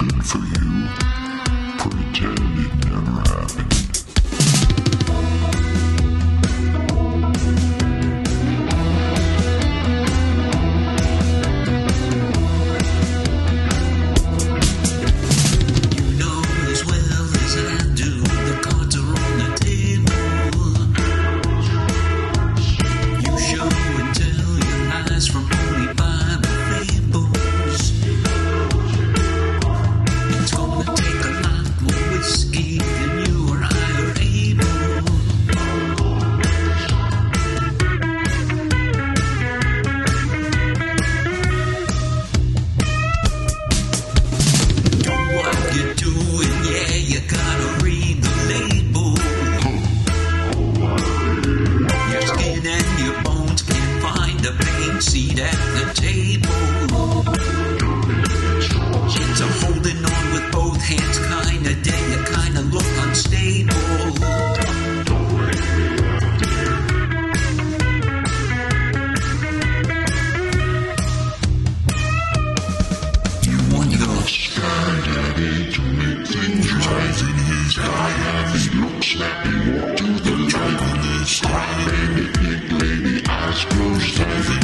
good for you. Pretend it never happened. Seat at the table. It's a holding on with both hands kind of day. You kind of look unstable. You want your sky daddy to make things right in his eyes. Look snappy, walk to the right of this crybaby pink lady, eyes closed,